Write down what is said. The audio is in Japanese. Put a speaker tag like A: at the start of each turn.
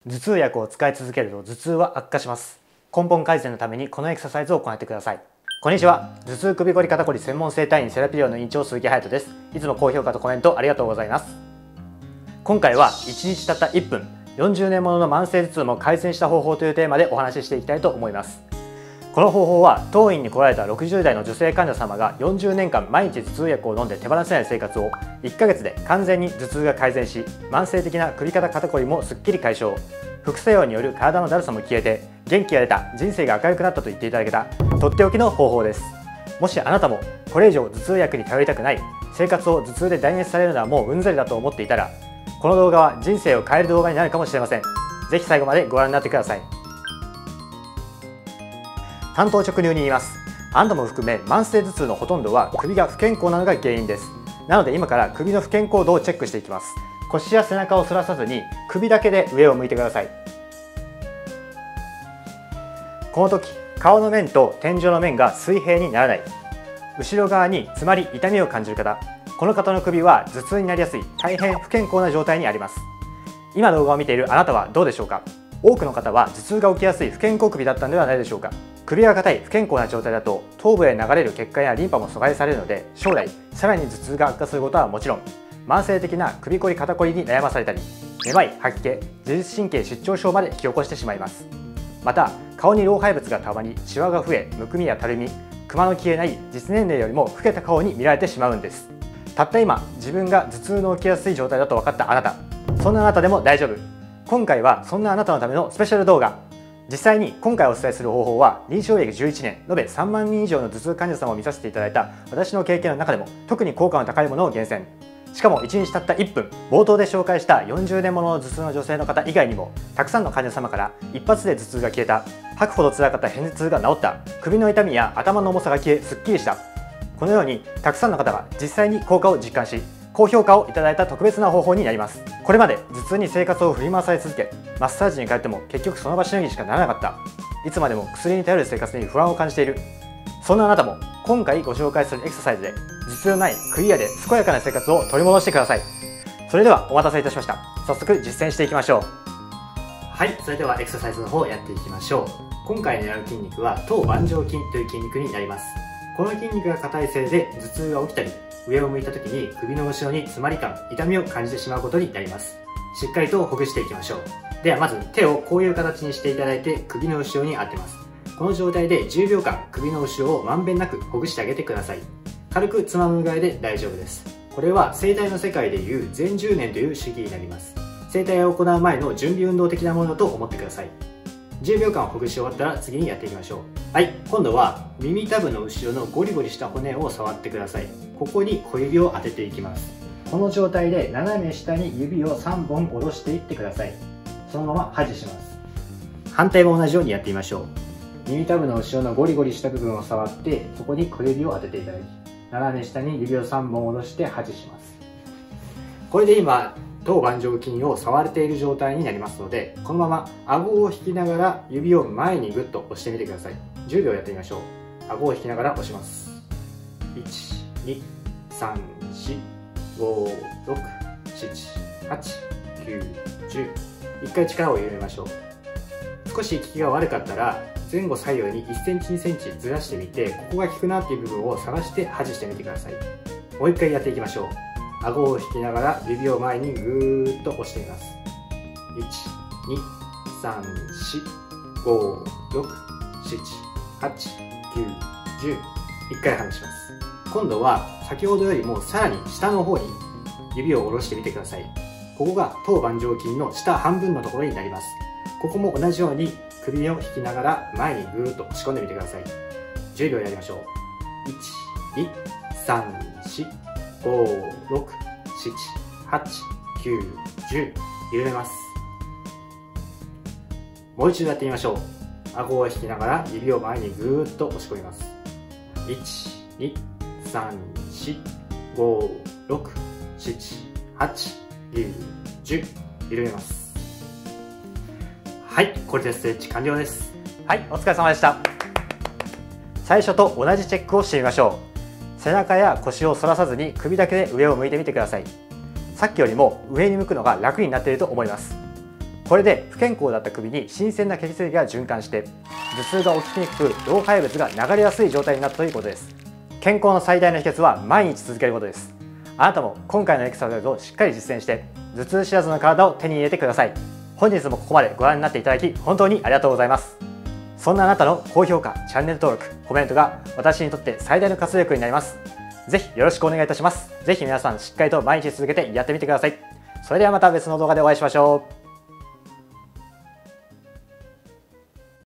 A: 頭痛薬を使い続けると頭痛は悪化します。根本改善のためにこのエクササイズを行ってください。こんにちは。頭痛首こり肩こり専門整体院セラピオの院長鈴木隼人です。いつも高評価とコメントありがとうございます。今回は1日たった1分40年ものの慢性頭痛も改善した方法というテーマでお話ししていきたいと思います。この方法は当院に来られた60代の女性患者様が40年間毎日頭痛薬を飲んで手放せない生活を1ヶ月で完全に頭痛が改善し、慢性的な首肩肩こりもすっきり解消、副作用による体のだるさも消えて元気が出た、人生が明るくなったと言っていただけたとっておきの方法です。もしあなたもこれ以上頭痛薬に頼りたくない、生活を頭痛で台無しされるのはもううんざりだと思っていたら、この動画は人生を変える動画になるかもしれません。ぜひ最後までご覧になってください。単刀直入に言います。あなたも含め慢性頭痛のほとんどは首が不健康なのが原因です。なので今から首の不健康度をチェックしていきます。腰や背中を反らさずに首だけで上を向いてください。この時顔の面と天井の面が水平にならない、後ろ側につまり痛みを感じる方、この方の首は頭痛になりやすい大変不健康な状態にあります。今動画を見ているあなたはどうでしょうか。多くの方は頭痛が起きやすい不健康首だったのではないでしょうか。首が硬い不健康な状態だと頭部へ流れる血管やリンパも阻害されるので、将来さらに頭痛が悪化することはもちろん、慢性的な首こり肩こりに悩まされたり、めまい、吐き気、自律神経失調症まで引き起こしてしまいます。また顔に老廃物がたまりシワが増え、むくみやたるみ、クマの消えない実年齢よりも老けた顔に見られてしまうんです。たった今自分が頭痛の起きやすい状態だと分かったあなた、そんなあなたでも大丈夫。今回はそんなあなたのためのスペシャル動画。実際に今回お伝えする方法は臨床歴11年、延べ3万人以上の頭痛患者様を見させていただいた私の経験の中でも特に効果の高いものを厳選。しかも1日たった1分、冒頭で紹介した40年ものの頭痛の女性の方以外にもたくさんの患者様から一発で頭痛が消えた、吐くほど辛かった片頭痛が治った、首の痛みや頭の重さが消えすっきりした、このようにたくさんの方が実際に効果を実感し高評価をいただいた特別な方法になります。これまで頭痛に生活を振り回され続け、マッサージに通っても結局その場しのぎしかならなかった、いつまでも薬に頼る生活に不安を感じている、そんなあなたも今回ご紹介するエクササイズで頭痛のないクリアで健やかな生活を取り戻してください。それではお待たせいたしました。早速実践していきましょう。はい、それではエクササイズの方をやっていきましょう。今回狙う筋肉は頭板状筋という筋肉になります。この筋肉が硬いせいで頭痛が起きたり、上を向いた時に首の後ろに詰まり感、痛みを感じてしまうことになります。しっかりとほぐしていきましょう。ではまず手をこういう形にしていただいて首の後ろに当てます。この状態で10秒間首の後ろをまんべんなくほぐしてあげてください。軽くつまむぐらいで大丈夫です。これは整体の世界でいう前10年という主義になります。整体を行う前の準備運動的なものと思ってください。10秒間ほぐし終わったら次にやっていきましょう。はい、今度は耳たぶの後ろのゴリゴリした骨を触ってください。ここに小指を当てていきます。この状態で斜め下に指を3本下ろしていってください。そのまま保持します。反対も同じようにやってみましょう。耳たぶの後ろのゴリゴリした部分を触って、そこに小指を当てていただき、斜め下に指を3本下ろして保持します。これで今頭板状筋を触れている状態になりますので、このまま顎を引きながら指を前にグッと押してみてください。10秒やってみましょう。顎を引きながら押します。1、2、3、4、5、6、7、8、9、10。一回力を緩めましょう。少し効きが悪かったら前後左右に1センチ2センチずらしてみて、ここが効くなっていう部分を探して保持してみてください。もう一回やっていきましょう。顎を引きながら指を前にぐーっと押してみます。1、2、3、4、5、6、7、8、9、10。一回離します。今度は先ほどよりもさらに下の方に指を下ろしてみてください。ここが頭板状筋の下半分のところになります。ここも同じように首を引きながら前にぐーっと押し込んでみてください。10秒やりましょう。1、2、3、4、5、6、7、8、9、10。緩めます。もう一度やってみましょう。顎を引きながら指を前にぐーっと押し込みます。1、2、3、4、5、6、7、8、9、10。緩めます。はい、これでストレッチ完了です。はい、お疲れ様でした。最初と同じチェックをしてみましょう。背中や腰を反らさずに首だけで上を向いてみてください。さっきよりも上に向くのが楽になっていると思います。 これで不健康だった首に新鮮な血液が循環して頭痛が起きにくく老廃物が流れやすい状態になったということです。健康の最大の秘訣は毎日続けることです。あなたも今回のエクササイズをしっかり実践して頭痛知らずの体を手に入れてください。本日もここまでご覧になっていただき本当にありがとうございます。そんなあなたの高評価、チャンネル登録、コメントが私にとって最大の活力になります。ぜひよろしくお願いいたします。ぜひ皆さんしっかりと毎日続けてやってみてください。それではまた別の動画でお会いしましょう。